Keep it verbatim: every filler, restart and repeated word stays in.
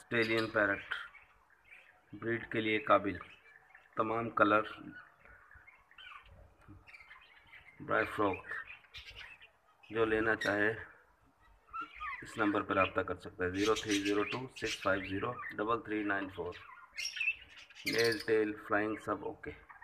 Australian parrot, breed के लिए काबिल, तमाम कलर, ब्राई फ्रॉक। जो लेना चाहे इस नंबर पर रब्ता कर सकता है, zero three zero two six five zero double three nine four. नेल टेल फ्लाइंग सब ओके।